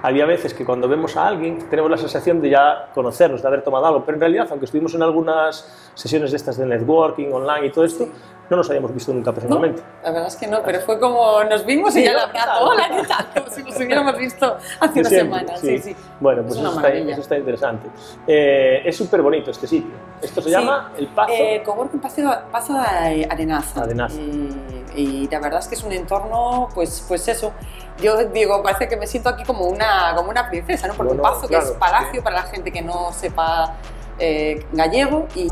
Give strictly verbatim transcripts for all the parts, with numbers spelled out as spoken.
había veces que cuando vemos a alguien tenemos la sensación de ya conocernos, de haber tomado algo, pero en realidad, aunque estuvimos en algunas sesiones de estas de networking, online y todo esto, no nos habíamos visto nunca personalmente. No, la verdad es que no, pero fue como nos vimos sí, y ya la abrazo, hola, ¿qué tal? Como si nos hubiéramos visto hace una siempre, semana. Sí. Sí, sí. Bueno, pues eso está, eso está interesante. Eh, es súper bonito este sitio. Esto se sí. llama El Pazo. Eh, Coworking Pazo, Pazo de Arenaza. Arenaza. Eh, y la verdad es que es un entorno, pues, pues eso. Yo digo, parece que me siento aquí como una, como una princesa, ¿no? Porque bueno, un pazo claro, que es palacio sí. para la gente que no sepa eh, gallego y...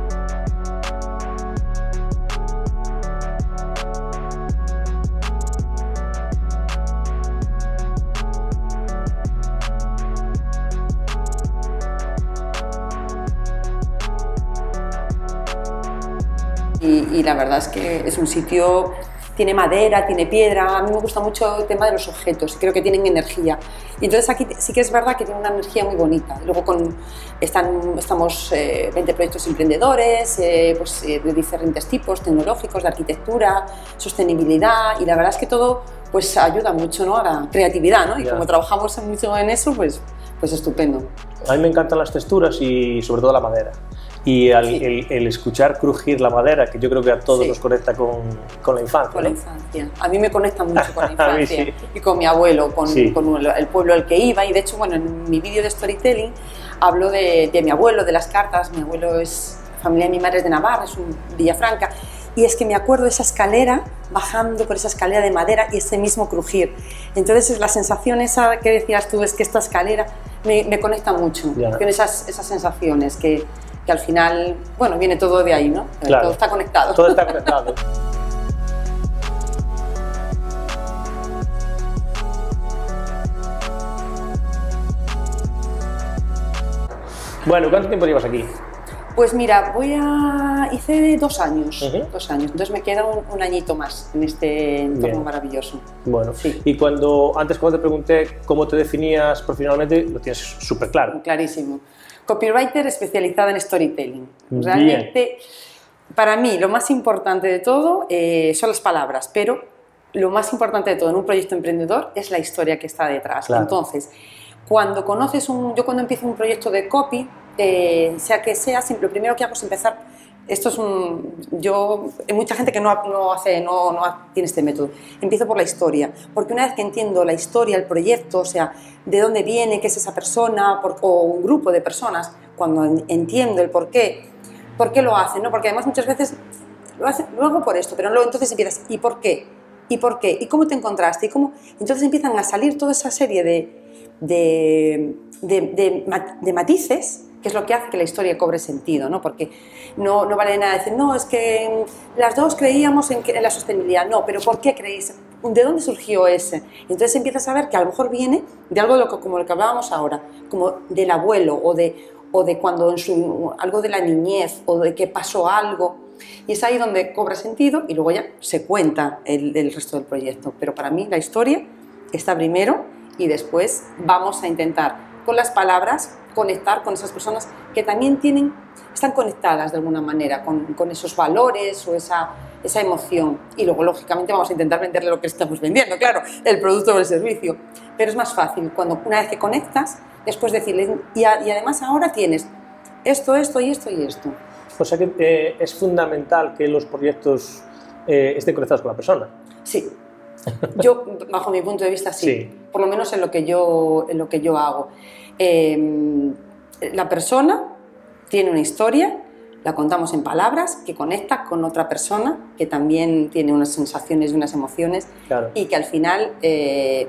Y, y la verdad es que es un sitio, tiene madera, tiene piedra, a mí me gusta mucho el tema de los objetos, creo que tienen energía. Y entonces aquí sí que es verdad que tiene una energía muy bonita. Luego con, están, estamos eh, veinte proyectos emprendedores, eh, pues, eh, de diferentes tipos, tecnológicos, de arquitectura, sostenibilidad, y la verdad es que todo pues, ayuda mucho, ¿no? a la creatividad, ¿no? Y yeah. como trabajamos mucho en eso, pues, pues estupendo. A mí me encantan las texturas y sobre todo la madera. Y al, sí. el, el escuchar crujir la madera, que yo creo que a todos sí. nos conecta con, con la infancia. Con ¿no? la infancia. A mí me conecta mucho con la infancia sí. y con mi abuelo, con, sí. con el pueblo al que iba. Y de hecho, bueno, en mi vídeo de storytelling hablo de, de mi abuelo, de las cartas. Mi abuelo es familia de mi madre es de Navarra, es un Villafranca. Y es que me acuerdo de esa escalera, bajando por esa escalera de madera y ese mismo crujir. Entonces la sensación esa que decías tú es que esta escalera me, me conecta mucho yeah. con esas, esas sensaciones que, que al final, bueno, viene todo de ahí, ¿no? Claro. Todo está conectado. Todo está conectado. Bueno, ¿cuánto tiempo llevas aquí? Pues mira, voy a... hice dos años, uh-huh. dos años, entonces me queda un, un añito más en este entorno Bien. maravilloso. Bueno, sí. y cuando, antes cuando te pregunté cómo te definías profesionalmente, lo tienes súper claro. Clarísimo. Copywriter especializada en storytelling. Realmente, Bien. para mí, lo más importante de todo eh, son las palabras, pero lo más importante de todo en un proyecto emprendedor es la historia que está detrás. Claro. Entonces, cuando conoces un... yo cuando empiezo un proyecto de copy, Eh, sea que sea, siempre lo primero que hago es empezar. Esto es un. Yo. Hay mucha gente que no, no hace, no, no tiene este método. Empiezo por la historia, porque una vez que entiendo la historia, el proyecto, o sea, de dónde viene, qué es esa persona, por, o un grupo de personas, cuando entiendo el por qué, por qué lo hacen, ¿no? Porque además muchas veces lo hacen, lo hago por esto, pero luego entonces empiezas, ¿y por qué? ¿Y por qué? ¿Y cómo te encontraste? ¿Y cómo? Entonces empiezan a salir toda esa serie de, de, de, de, de matices, que es lo que hace que la historia cobre sentido, ¿no? Porque no, no vale nada decir, no, es que las dos creíamos en, que, en la sostenibilidad, no, pero ¿por qué creéis? ¿De dónde surgió ese? Entonces empiezas a ver que a lo mejor viene de algo de lo que, como lo que hablábamos ahora, como del abuelo o de, o de cuando en su, algo de la niñez o de que pasó algo, y es ahí donde cobra sentido y luego ya se cuenta el, el resto del proyecto. Pero para mí la historia está primero y después vamos a intentar con las palabras conectar con esas personas que también tienen, están conectadas de alguna manera con, con esos valores o esa, esa emoción. Y luego, lógicamente, vamos a intentar venderle lo que estamos vendiendo, claro, el producto o el servicio. Pero es más fácil cuando una vez que conectas, después decirles, y, a, y además ahora tienes esto, esto y esto y esto. O sea que eh, es fundamental que los proyectos eh, estén conectados con la persona. Sí. Yo, bajo mi punto de vista, sí. sí. Por lo menos en lo que yo, en lo que yo hago. Eh, la persona tiene una historia, la contamos en palabras, que conecta con otra persona que también tiene unas sensaciones y unas emociones claro. y que al final, eh,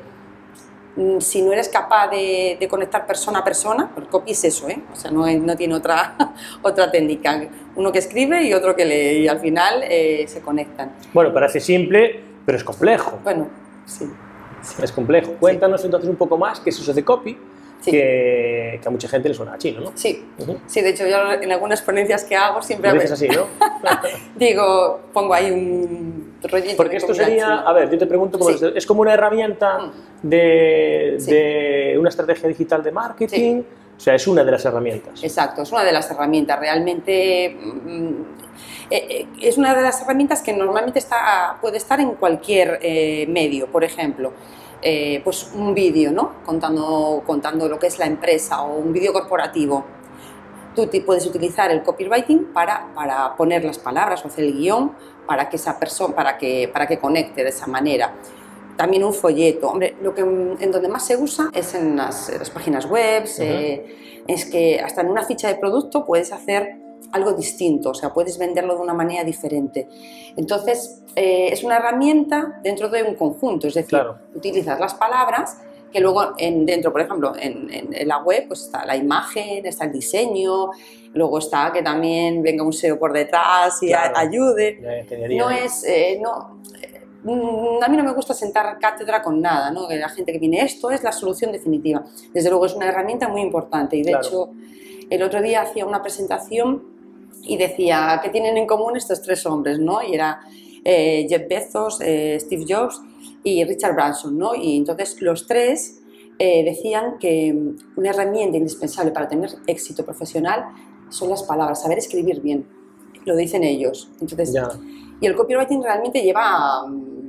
si no eres capaz de, de conectar persona a persona, el copy es eso, ¿eh? O sea, no, no tiene otra, otra técnica, uno que escribe y otro que lee y al final eh, se conectan. Bueno, parece simple, pero es complejo. Bueno, sí. sí. Es complejo. Cuéntanos sí. entonces un poco más qué es eso de copy. Sí. Que, que a mucha gente le suena a chino, ¿no? Sí, uh-huh. sí, de hecho yo en algunas ponencias que hago siempre... Lo dices así, ¿no? Digo, pongo ahí un rollito. Porque esto sería, chino. A ver, yo te pregunto, sí. es como una herramienta de, sí. de una estrategia digital de marketing, sí. o sea, es una de las herramientas. Exacto, es una de las herramientas, realmente mm, eh, es una de las herramientas que normalmente está, puede estar en cualquier eh, medio, por ejemplo. eh, pues un vídeo, ¿no? Contando, contando lo que es la empresa o un vídeo corporativo. Tú te puedes utilizar el copywriting para, para poner las palabras o hacer el guión para que esa persona, para que, para que conecte de esa manera. También un folleto. Hombre, lo que en donde más se usa es en las, en las páginas web. Uh-huh. eh, es que hasta en una ficha de producto puedes hacer algo distinto, o sea, puedes venderlo de una manera diferente. Entonces, eh, es una herramienta dentro de un conjunto, es decir, claro, utilizas las palabras que luego en, dentro, por ejemplo, en, en, en la web pues está la imagen, está el diseño, luego está que también venga un S E O por detrás y claro, a, ayude. No es, eh, no, a mí no me gusta sentar cátedra con nada, ¿no? Que la gente que viene, esto es la solución definitiva. Desde luego es una herramienta muy importante y de claro, hecho el otro día hacía una presentación y decía, ¿qué tienen en común estos tres hombres, ¿no? Y era eh, Jeff Bezos, eh, Steve Jobs y Richard Branson, ¿no? Y entonces los tres eh, decían que una herramienta indispensable para tener éxito profesional son las palabras, saber escribir bien, lo dicen ellos. Entonces, yeah. Y el copywriting realmente lleva,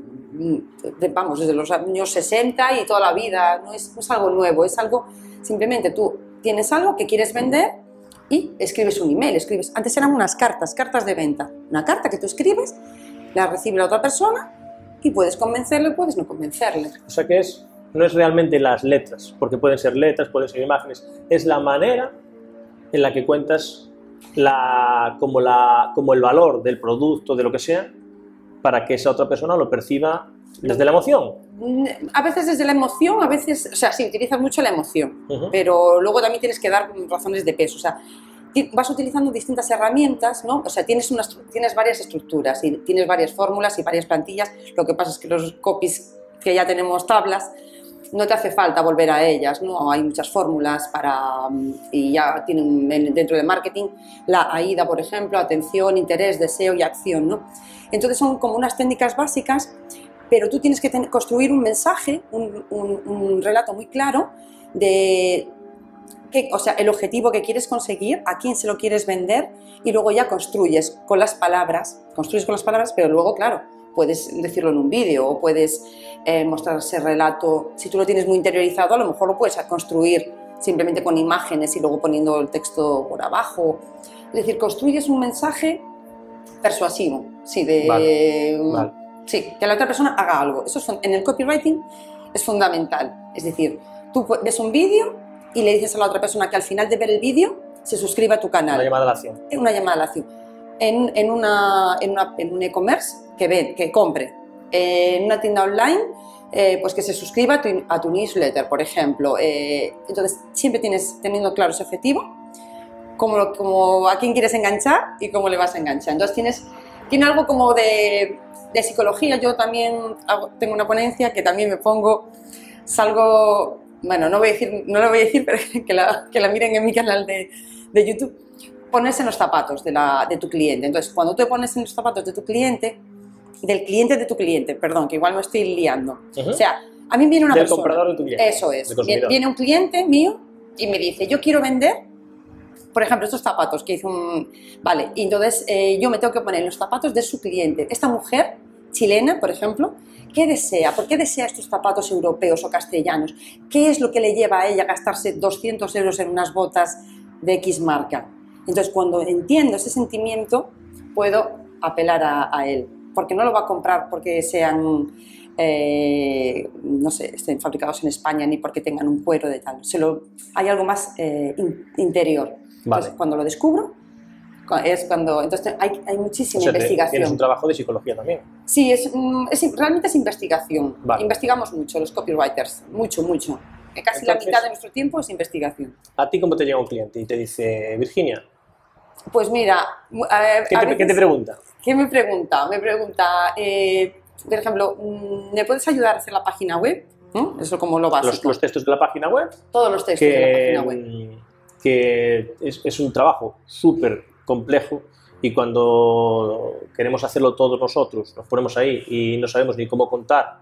vamos, desde los años sesenta y toda la vida, no es, no es algo nuevo, es algo, simplemente tú tienes algo que quieres vender y escribes un email, escribes, antes eran unas cartas, cartas de venta, una carta que tú escribes, la recibe la otra persona y puedes convencerle o puedes no convencerle. O sea que es, no es realmente las letras, porque pueden ser letras, pueden ser imágenes, es la manera en la que cuentas la, como, la, como el valor del producto, de lo que sea, para que esa otra persona lo perciba desde la emoción. A veces desde la emoción, a veces, o sea, sí, utilizas mucho la emoción, uh-huh, pero luego también tienes que dar razones de peso, o sea, vas utilizando distintas herramientas, ¿no? O sea, tienes, unas, tienes varias estructuras y tienes varias fórmulas y varias plantillas, lo que pasa es que los copies que ya tenemos tablas, no te hace falta volver a ellas, ¿no? Hay muchas fórmulas para, y ya tienen dentro de marketing la AIDA, por ejemplo, atención, interés, deseo y acción, ¿no? Entonces son como unas técnicas básicas, pero tú tienes que ten, construir un mensaje, un, un, un relato muy claro de, que, o sea, el objetivo que quieres conseguir, a quién se lo quieres vender y luego ya construyes con las palabras, construyes con las palabras, pero luego, claro, puedes decirlo en un vídeo o puedes eh, mostrar ese relato. Si tú lo tienes muy interiorizado, a lo mejor lo puedes construir simplemente con imágenes y luego poniendo el texto por abajo. Es decir, construyes un mensaje persuasivo, sí, de, vale, vale. Sí, que la otra persona haga algo. Eso es, en el copywriting es fundamental. Es decir, tú ves un vídeo y le dices a la otra persona que al final de ver el vídeo se suscriba a tu canal. Una llamada a la acción. Una llamada a la acción. En, en, una, en, una, en un e-commerce que, ve, que compre, en una tienda online, eh, pues que se suscriba a tu, a tu newsletter, por ejemplo. Eh, entonces, siempre tienes teniendo claro ese objetivo, como, como a quién quieres enganchar y cómo le vas a enganchar. Entonces, tienes, tiene algo como de, de psicología. Yo también hago, tengo una ponencia que también me pongo, salgo, bueno, no, voy a decir, no lo voy a decir, pero que la, que la miren en mi canal de, de YouTube. Ponerse en los zapatos de, la, de tu cliente. Entonces, cuando te pones en los zapatos de tu cliente, del cliente de tu cliente, perdón, que igual me estoy liando. Uh-huh. O sea, a mí viene una del persona. Comprador de tu cliente. Eso es. Viene, viene un cliente mío y me dice, yo quiero vender, por ejemplo, estos zapatos que hizo un... Vale, y entonces eh, yo me tengo que poner en los zapatos de su cliente. Esta mujer chilena, por ejemplo, ¿qué desea? ¿Por qué desea estos zapatos europeos o castellanos? ¿Qué es lo que le lleva a ella a gastarse doscientos euros en unas botas de X marca? Entonces, cuando entiendo ese sentimiento, puedo apelar a, a él, porque no lo va a comprar porque sean, eh, no sé, estén fabricados en España ni porque tengan un cuero de tal. Se lo, hay algo más eh, in, interior. Entonces, vale, cuando lo descubro, es cuando... Entonces, hay, hay muchísima o sea, investigación. Tienes un trabajo de psicología también. Sí, es, es, realmente es investigación. Vale. Investigamos mucho, los copywriters, mucho, mucho. Casi Entonces, la mitad de nuestro tiempo es investigación. ¿A ti cómo te llega un cliente y te dice, Virginia? Pues mira... A, ¿Qué, a te, veces, ¿Qué te pregunta? ¿Qué me pregunta? Me pregunta, eh, por ejemplo, ¿me puedes ayudar a hacer la página web? ¿No? Eso como lo básico. Los, los textos de la página web. Todos los textos que, de la página web. Que es, es un trabajo súper complejo y cuando queremos hacerlo todos nosotros, nos ponemos ahí y no sabemos ni cómo contar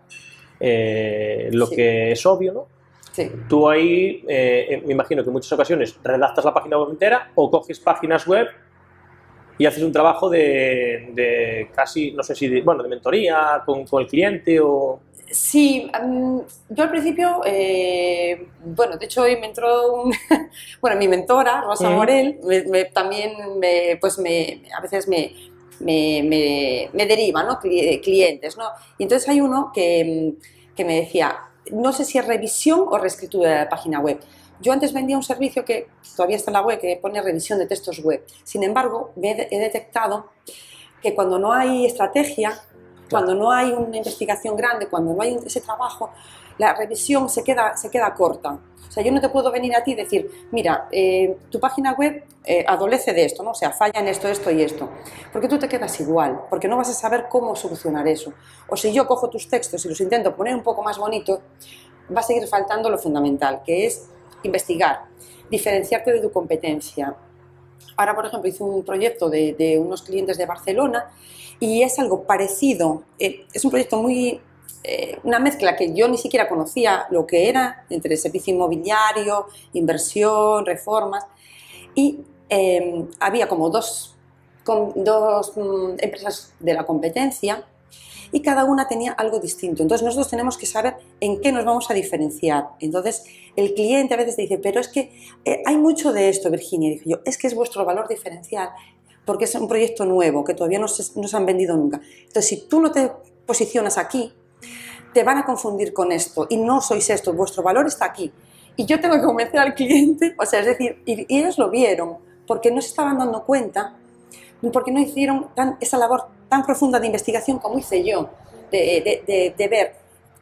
eh, lo sí. que es obvio, ¿no? Sí. Tú ahí, eh, me imagino que en muchas ocasiones redactas la página web entera o coges páginas web y haces un trabajo de, de casi, no sé si, de, bueno, de mentoría con, con el cliente o... Sí, um, yo al principio, eh, bueno, de hecho hoy me entró un, bueno, mi mentora, Rosa Mm. Morel, me, me, también me, pues me, a veces me, me, me, me deriva, ¿no? Clientes, ¿no? Y entonces hay uno que, que me decía, no sé si es revisión o reescritura de la página web. Yo antes vendía un servicio que todavía está en la web, que pone revisión de textos web. Sin embargo, he, he detectado que cuando no hay estrategia, cuando no hay una investigación grande, cuando no hay ese trabajo, la revisión se queda, se queda corta. O sea, yo no te puedo venir a ti y decir, mira, eh, tu página web eh, adolece de esto, ¿no? O sea, falla en esto, esto y esto. Porque tú te quedas igual, porque no vas a saber cómo solucionar eso. O si yo cojo tus textos y los intento poner un poco más bonito, va a seguir faltando lo fundamental, que es investigar, diferenciarte de tu competencia. Ahora, por ejemplo, hice un proyecto de, de unos clientes de Barcelona y es algo parecido, eh, es un proyecto muy, eh, una mezcla que yo ni siquiera conocía lo que era, entre servicio inmobiliario, inversión, reformas, y eh, había como dos, con, dos mm, empresas de la competencia y cada una tenía algo distinto. Entonces nosotros tenemos que saber en qué nos vamos a diferenciar. Entonces el cliente a veces dice, pero es que eh, hay mucho de esto, Virginia. Y dije yo, es que es vuestro valor diferencial, porque es un proyecto nuevo, que todavía no se, no se han vendido nunca. Entonces si tú no te posicionas aquí, te van a confundir con esto, y no sois esto, vuestro valor está aquí. Y yo tengo que convencer al cliente, o sea, es decir, y, y ellos lo vieron, porque no se estaban dando cuenta, porque no hicieron tan, esa labor tan profunda de investigación como hice yo, de, de, de, de ver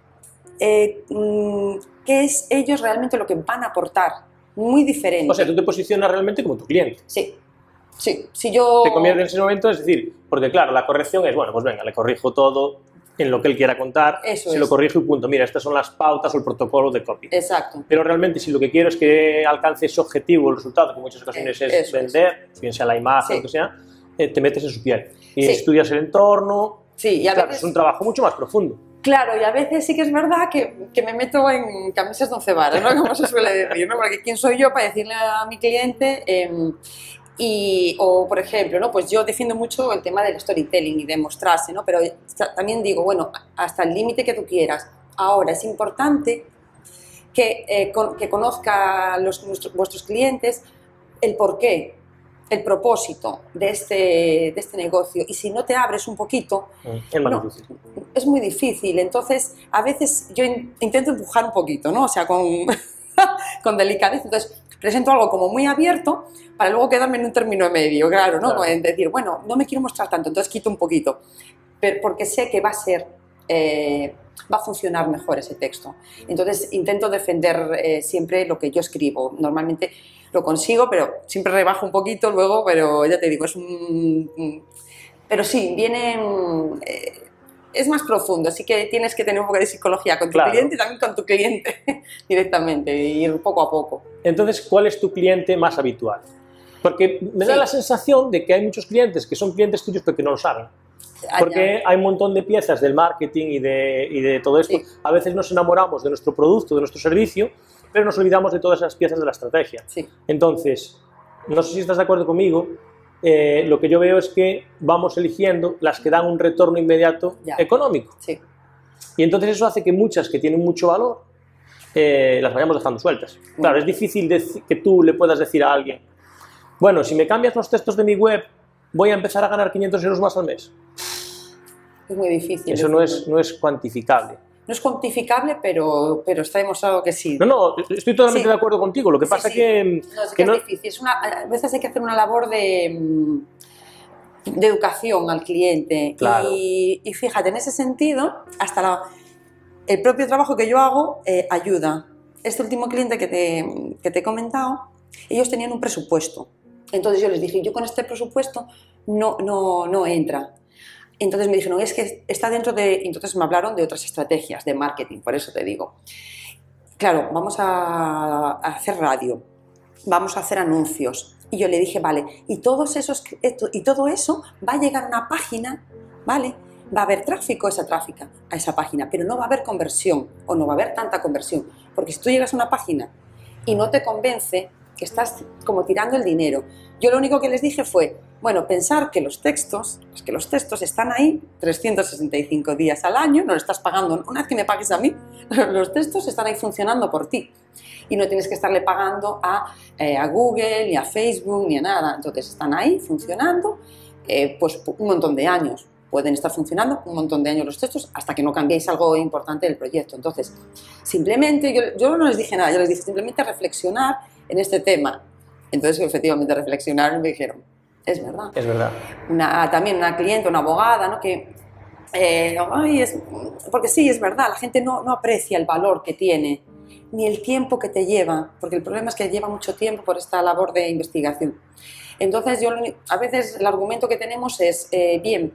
eh, qué es ellos realmente lo que van a aportar, muy diferente. O sea, tú te posicionas realmente como tu cliente. Sí, sí, si yo... Te conviertes en ese momento, es decir, porque claro, la corrección es, bueno, pues venga, le corrijo todo en lo que él quiera contar, Eso se es. lo corrijo y punto, mira, estas son las pautas o el protocolo de copy. Exacto. Pero realmente si lo que quiero es que alcance ese objetivo, el resultado, que en muchas ocasiones Eh, es vender, es. bien sea la imagen, Sí. lo que sea, eh, te metes en su piel y Sí. estudias el entorno, Sí, y a claro, veces... es un trabajo mucho más profundo. Claro, y a veces sí que es verdad que, que me meto en camisas de once varas, ¿no? Como se suele decir, ¿no? Porque ¿quién soy yo para decirle a mi cliente? Eh, y, o, por ejemplo, ¿no? Pues yo defiendo mucho el tema del storytelling y de mostrarse, ¿no? Pero también digo, bueno, hasta el límite que tú quieras. Ahora, es importante que, eh, con, que conozca los, nuestros, vuestros clientes el porqué, el propósito de este, de este negocio. Y si no te abres un poquito, Es más no, difícil. es muy difícil. Entonces, a veces yo in, intento empujar un poquito, ¿no? O sea, con, con delicadeza. Entonces, presento algo como muy abierto para luego quedarme en un término medio, claro, ¿no? Claro. Es decir, bueno, no me quiero mostrar tanto, entonces quito un poquito. Pero porque sé que va a ser... Eh, va a funcionar mejor ese texto. Entonces intento defender eh, siempre lo que yo escribo. Normalmente lo consigo, pero siempre rebajo un poquito luego, pero ya te digo, es un... Pero sí, viene... Eh, es más profundo, así que tienes que tener un poco de psicología con tu Claro. cliente y también con tu cliente directamente, y ir poco a poco. Entonces, ¿cuál es tu cliente más habitual? Porque me da Sí. la sensación de que hay muchos clientes que son clientes tuyos pero que no lo saben. Porque Allá. hay un montón de piezas del marketing y de, y de todo esto. Sí. A veces nos enamoramos de nuestro producto, de nuestro servicio, pero nos olvidamos de todas esas piezas de la estrategia. Sí. Entonces, no sé si estás de acuerdo conmigo, eh, lo que yo veo es que vamos eligiendo las que dan un retorno inmediato Ya. económico. Sí. Y entonces eso hace que muchas que tienen mucho valor eh, las vayamos dejando sueltas. Claro, es difícil deci- que tú le puedas decir a alguien, bueno, si me cambias los textos de mi web, voy a empezar a ganar quinientos euros más al mes. Es muy difícil. Eso no es, no es cuantificable. No es cuantificable, pero, pero está demostrado que sí. No, no, estoy totalmente Sí. de acuerdo contigo. Lo que Sí, pasa sí. que, No, es que que es no... difícil. Es una, a veces hay que hacer una labor de, mm, de educación al cliente. Claro. Y, y fíjate, en ese sentido, hasta la- el propio trabajo que yo hago eh, ayuda. Este último cliente que te, que te he comentado, ellos tenían un presupuesto. Entonces yo les dije, yo con este presupuesto no, no, no entra. Entonces me dijeron, es que está dentro de... Entonces me hablaron de otras estrategias de marketing, por eso te digo. Claro, vamos a, a hacer radio, vamos a hacer anuncios. Y yo le dije, vale, y, todos esos, y todo eso va a llegar a una página, ¿vale? Va a haber tráfico a esa, tráfica, a esa página, pero no va a haber conversión, o no va a haber tanta conversión. Porque si tú llegas a una página y no te convence, que estás como tirando el dinero. Yo lo único que les dije fue, Bueno, pensar que los textos, que los textos están ahí trescientos sesenta y cinco días al año, no lo estás pagando, una vez que me pagues a mí, los textos están ahí funcionando por ti. Y no tienes que estarle pagando a, eh, a Google, ni a Facebook, ni a nada. Entonces están ahí funcionando eh, pues un montón de años. Pueden estar funcionando un montón de años los textos hasta que no cambiéis algo importante del proyecto. Entonces, simplemente, yo, yo no les dije nada, yo les dije simplemente reflexionar en este tema. Entonces, efectivamente, reflexionaron y me dijeron, es verdad. Es verdad. Una, también una cliente, una abogada, ¿no? que, eh, ay, es, porque sí, es verdad, la gente no, no aprecia el valor que tiene, ni el tiempo que te lleva, porque el problema es que lleva mucho tiempo por esta labor de investigación. Entonces, yo, a veces el argumento que tenemos es, eh, bien,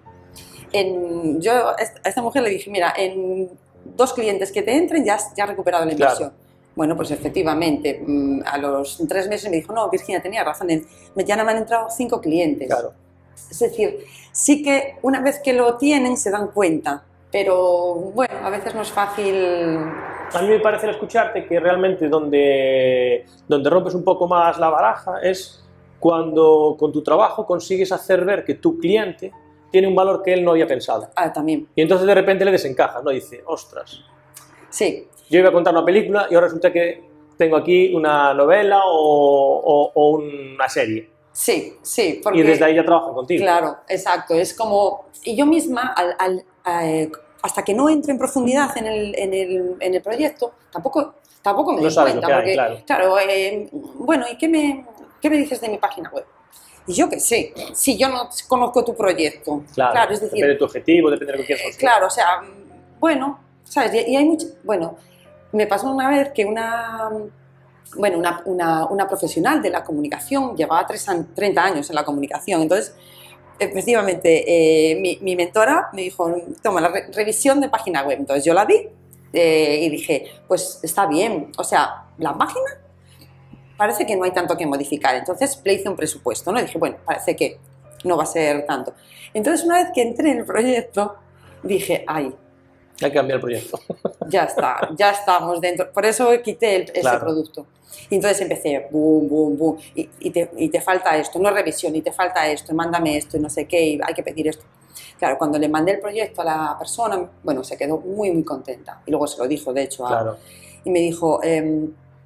en, yo a esta mujer le dije, mira, en dos clientes que te entren ya has, ya has recuperado la inversión. Claro. Bueno, pues efectivamente, a los tres meses me dijo, no, Virginia, tenía razón, ya me han entrado cinco clientes. Claro. Es decir, sí que una vez que lo tienen se dan cuenta, pero bueno, a veces no es fácil. A mí me parece al escucharte que realmente donde, donde rompes un poco más la baraja es cuando con tu trabajo consigues hacer ver que tu cliente tiene un valor que él no había pensado. Ah, también. Y entonces de repente le desencajas, ¿no? Dice, ostras. Sí. Yo iba a contar una película y ahora resulta que tengo aquí una novela o, o, o una serie. Sí, sí. Porque, y desde ahí ya trabajan contigo. Claro, exacto. Es como... Y yo misma, al, al, al, hasta que no entro en profundidad en el, en el, en el proyecto, tampoco, tampoco me doy no cuenta. Hay, porque, claro, claro eh, bueno, ¿y qué me, qué me dices de mi página web? Y yo qué sé, si yo no conozco tu proyecto. Claro, claro es decir, depende de tu objetivo, depende de lo que quieras conseguir. Claro, o sea, bueno, ¿sabes? Y, y hay mucho... Bueno, me pasó una vez que una, bueno, una, una, una profesional de la comunicación llevaba treinta años en la comunicación, entonces, efectivamente, eh, mi, mi mentora me dijo, toma, la re revisión de página web, entonces yo la vi eh, y dije, pues está bien, o sea, la página parece que no hay tanto que modificar, entonces le hice un presupuesto, ¿no? Y dije, bueno, parece que no va a ser tanto. Entonces, una vez que entré en el proyecto, dije, ay, hay que cambiar el proyecto. Ya está, ya estamos dentro. Por eso quité el, ese claro. producto. Y entonces empecé, boom, boom, boom, y, y, te, y te falta esto, no revisión, y te falta esto, mándame esto, y no sé qué, y hay que pedir esto. Claro, cuando le mandé el proyecto a la persona, bueno, se quedó muy, muy contenta. Y luego se lo dijo, de hecho, a, claro. y me dijo, eh,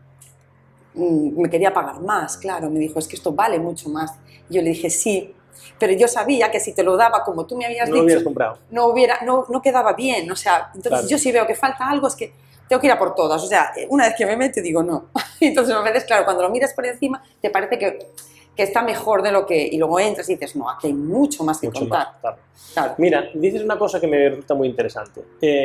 me quería pagar más, claro, me dijo, es que esto vale mucho más. Y yo le dije, sí. Pero yo sabía que si te lo daba como tú me habías no dicho, comprado. No, hubiera, no, no quedaba bien. O sea, entonces claro. Yo si veo que falta algo es que tengo que ir a por todas. O sea, una vez que me meto digo no. Entonces a veces, claro, cuando lo miras por encima te parece que, que está mejor de lo que... Y luego entras y dices, no, aquí hay mucho más que mucho contar. Más, claro. Claro. Mira, dices una cosa que me resulta muy interesante.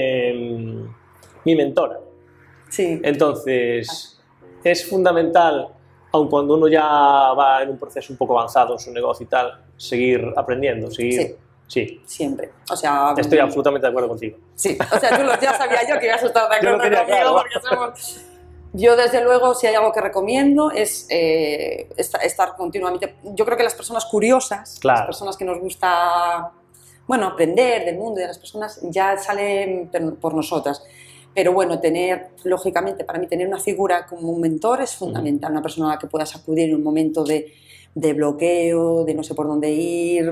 Eh, mi mentora. Sí. Entonces, es fundamental... aun cuando uno ya va en un proceso un poco avanzado en su negocio y tal, seguir aprendiendo, seguir... Sí, sí. Siempre. O sea... Estoy absolutamente de acuerdo contigo. Sí, o sea, tú lo, ya sabía yo que ibas a estar de acuerdo quería, conmigo claro. porque somos... Yo, desde luego, si hay algo que recomiendo es eh, estar continuamente... Yo creo que las personas curiosas, claro. Las personas que nos gusta, bueno, aprender del mundo y de las personas, ya salen por nosotras. Pero bueno, tener, lógicamente, para mí tener una figura como un mentor es fundamental, una persona a la que puedas acudir en un momento de, de bloqueo, de no sé por dónde ir.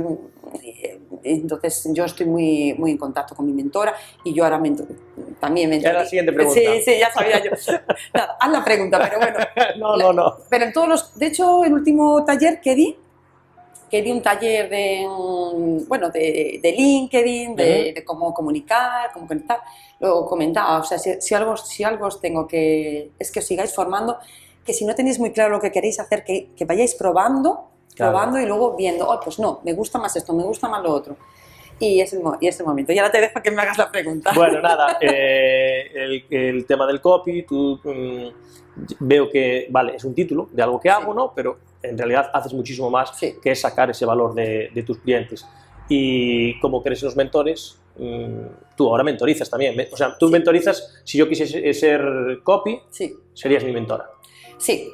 Entonces yo estoy muy, muy en contacto con mi mentora y yo ahora mentor, también mentor. Era la siguiente pregunta. Sí, sí, ya sabía yo. Nada, haz la pregunta, pero bueno. No, no, no. Pero en todos los... De hecho, el último taller que di, que di un taller de, bueno, de, de LinkedIn, de, uh-huh. de cómo comunicar, cómo conectar, lo comentaba, o sea, si, si, algo, si algo os tengo que... es que os sigáis formando, que si no tenéis muy claro lo que queréis hacer, que, que vayáis probando, claro. probando y luego viendo, oh, pues no, me gusta más esto, me gusta más lo otro. Y es el, y es el momento. Y ahora te dejo que me hagas la pregunta. Bueno, nada, eh, el, el tema del copy, tú um, veo que, vale, es un título de algo que hago, sí. ¿no? Pero en realidad haces muchísimo más sí. que es sacar ese valor de, de tus clientes. Y como crees en los mentores, um, tú ahora mentorizas también. O sea, tú sí. mentorizas, si yo quisiese ser copy, sí. serías mi mentora. Sí.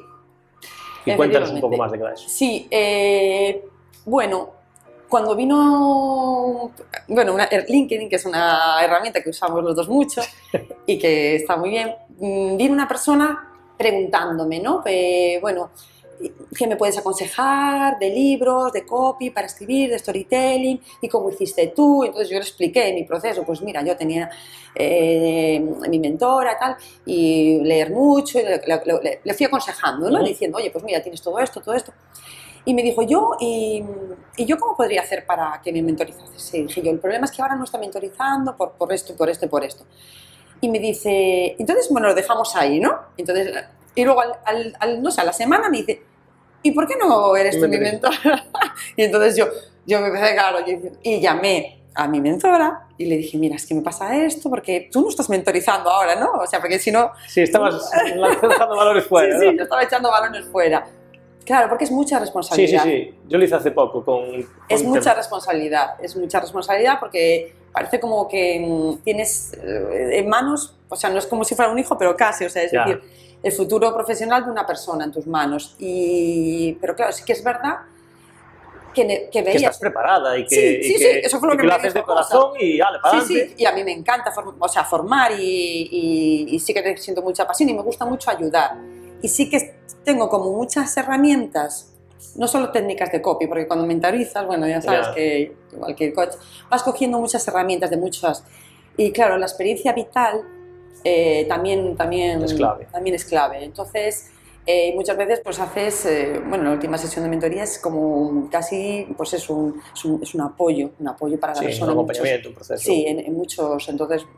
Y cuéntanos un poco más de qué es. Sí, eh, bueno... Cuando vino, bueno, una, LinkedIn, que es una herramienta que usamos los dos mucho y que está muy bien, vino una persona preguntándome, ¿no? Eh, bueno, ¿qué me puedes aconsejar de libros, de copy para escribir, de storytelling? ¿Y cómo hiciste tú? Entonces yo le expliqué mi proceso. Pues mira, yo tenía eh, mi mentora tal, y leer mucho, y le, le, le fui aconsejando, ¿no? Uh-huh. Diciendo, oye, pues mira, tienes todo esto, todo esto. Y me dijo, yo, ¿y, ¿y yo cómo podría hacer para que me mentorizase? Y dije yo, el problema es que ahora no está mentorizando por, por esto, por esto y por esto. Y me dice, entonces, bueno, lo dejamos ahí, ¿no? Entonces, y luego, al, al, al, no sé, a la semana me dice, ¿y por qué no eres tú mi mentora? Y entonces yo, yo me empecé, claro, yo, y llamé a mi mentora y le dije, mira, es que me pasa esto porque tú no estás mentorizando ahora, ¿no? O sea, porque si no... Sí, estabas lanzando balones fuera, sí, ¿no? Sí, yo estaba echando balones fuera. Claro, porque es mucha responsabilidad. Sí, sí, sí. Yo lo hice hace poco con... con es mucha tema. responsabilidad, es mucha responsabilidad porque parece como que mmm, tienes eh, en manos, o sea, no es como si fuera un hijo, pero casi, o sea, es ya. decir, el futuro profesional de una persona en tus manos. Y, pero claro, sí que es verdad que, que veías... Que estás preparada y que, sí, sí, y sí, que, eso fue lo y que, que me lo haces dijo, de corazón cosa. Y dale, para Sí, adelante. sí, y a mí me encanta o sea, formar y, y, y sí que siento mucha pasión y me gusta mucho ayudar. Y sí que tengo como muchas herramientas, no solo técnicas de copy, porque cuando mentorizas, bueno, ya sabes yeah. que igual que el coach, vas cogiendo muchas herramientas de muchas. Y claro, la experiencia vital eh, también, también, es clave. también es clave. Entonces, eh, muchas veces pues haces, eh, bueno, la última sesión de mentoría es como casi, pues es un, es un, es un apoyo, un apoyo para la sí, persona. un acompañamiento, muchos, un proceso. Sí, en, en muchos, entonces...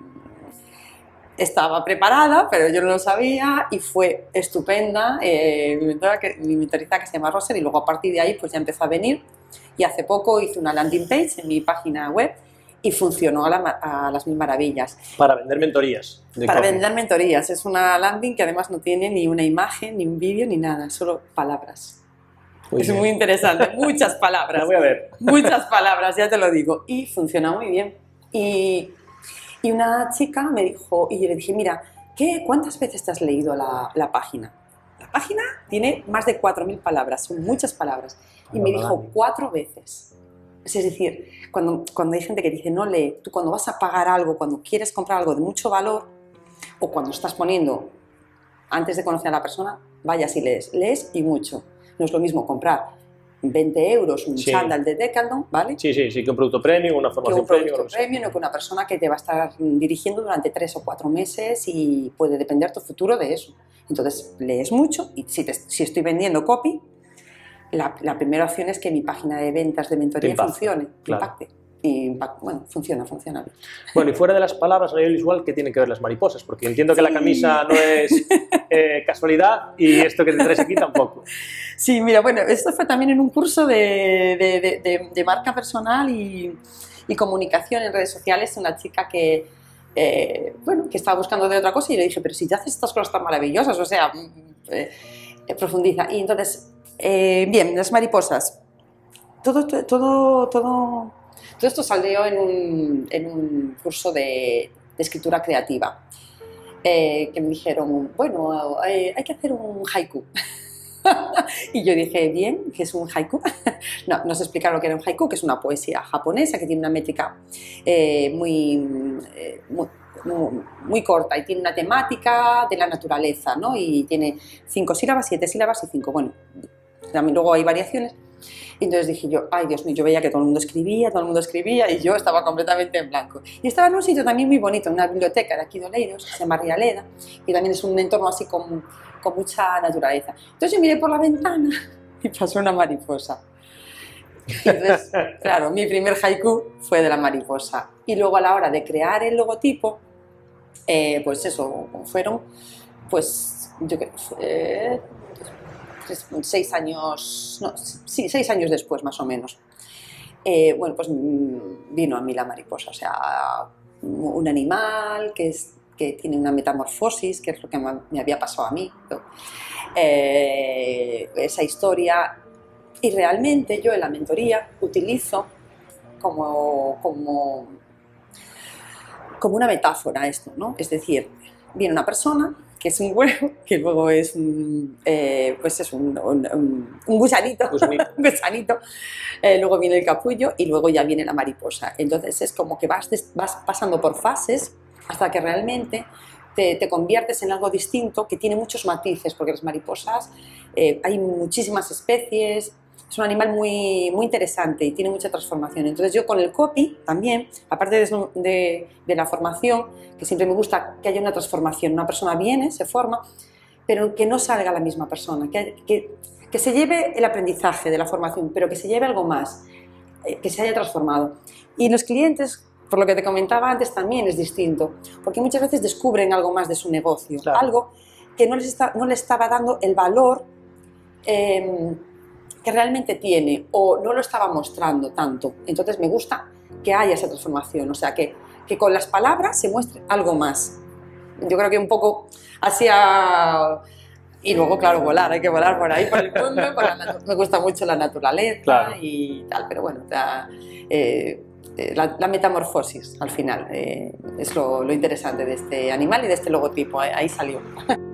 Estaba preparada, pero yo no lo sabía y fue estupenda. Eh, mi, mentora que, mi mentoriza que se llama Roser y luego a partir de ahí pues ya empezó a venir y hace poco hice una landing page en mi página web y funcionó a, la, a las mil maravillas. Para vender mentorías. Para copy. vender mentorías. Es una landing que además no tiene ni una imagen, ni un vídeo, ni nada, solo palabras. Muy es bien. Muy interesante, muchas palabras. La voy a ver. Muchas palabras, ya te lo digo. Y funciona muy bien. Y... Y una chica me dijo, y yo le dije, mira, ¿qué, ¿cuántas veces te has leído la, la página? La página tiene más de cuatro mil palabras, son muchas palabras. Y me dijo, cuatro veces. Es decir, cuando, cuando hay gente que dice, no lee, tú cuando vas a pagar algo, cuando quieres comprar algo de mucho valor, o cuando estás poniendo, antes de conocer a la persona, vayas y lees. Lees y mucho. No es lo mismo comprar veinte euros un sí. chándal de Decathlon, ¿vale? Sí, sí, sí, que un producto premium, una formación premium. Que un premium. producto premium o que una persona que te va a estar dirigiendo durante tres o cuatro meses y puede depender tu futuro de eso. Entonces, lees mucho y si, te, si estoy vendiendo copy, la, la primera opción es que mi página de ventas de mentoría impacte, funcione, claro. impacte. Y impact, bueno, funciona, funciona bien. Bueno, y fuera de las palabras a nivel visual, ¿qué tienen que ver las mariposas? Porque entiendo que sí. la camisa no es eh, casualidad y esto que te traes aquí tampoco. Sí, mira, bueno, esto fue también en un curso de, de, de, de, de marca personal y, y comunicación en redes sociales, una chica que, eh, bueno, que estaba buscando de otra cosa y le dije, pero si ya haces estas cosas tan maravillosas, o sea, eh, eh, profundiza. Y entonces, eh, bien, las mariposas, todo, todo, todo, todo esto salió en un, en un curso de, de escritura creativa, eh, que me dijeron, bueno, eh, hay que hacer un haiku. Y yo dije, bien, ¿qué es un haiku? No, nos explicaron lo que era un haiku, que es una poesía japonesa que tiene una métrica eh, muy, eh, muy, muy, muy corta y tiene una temática de la naturaleza, ¿no? Y tiene cinco sílabas, siete sílabas y cinco, bueno, también luego hay variaciones. Y entonces dije yo, ay Dios mío, yo veía que todo el mundo escribía, todo el mundo escribía y yo estaba completamente en blanco. Y estaba en un sitio también muy bonito, en una biblioteca de aquí de Oleiros, que se llama Rialeda, y también es un entorno así con, con mucha naturaleza. Entonces yo miré por la ventana y pasó una mariposa. Y entonces, claro, mi primer haiku fue de la mariposa. Y luego a la hora de crear el logotipo, eh, pues eso, fueron, pues yo creo eh, seis años, no, sí, seis años después más o menos, eh, bueno, pues vino a mí la mariposa, o sea, un animal que, es, que tiene una metamorfosis, que es lo que me había pasado a mí, ¿no? eh, esa historia, y realmente yo en la mentoría utilizo como, como, como una metáfora esto, ¿no? Es decir, viene una persona que es un huevo, que luego es un, eh, pues es un, un, un, un gusanito, gusanito. un gusanito. Eh, luego viene el capullo y luego ya viene la mariposa. Entonces es como que vas, vas pasando por fases hasta que realmente te, te conviertes en algo distinto que tiene muchos matices, porque las mariposas, eh, hay muchísimas especies, es un animal muy, muy interesante y tiene mucha transformación. Entonces yo con el copy también, aparte de, de, de la formación, que siempre me gusta que haya una transformación, una persona viene, se forma, pero que no salga la misma persona, que, que, que se lleve el aprendizaje de la formación, pero que se lleve algo más, eh, que se haya transformado. Y los clientes, por lo que te comentaba antes, también es distinto, porque muchas veces descubren algo más de su negocio, claro. Algo que no les, está, no les estaba dando el valor eh, que realmente tiene, o no lo estaba mostrando tanto. Entonces me gusta que haya esa transformación, o sea, que, que con las palabras se muestre algo más. Yo creo que un poco hacia... Y luego, claro, volar, hay que volar por ahí, por el mundo, por la me gusta mucho la naturaleza, claro. Y tal, pero bueno, la, eh, la, la metamorfosis al final eh, es lo, lo interesante de este animal y de este logotipo, ahí salió.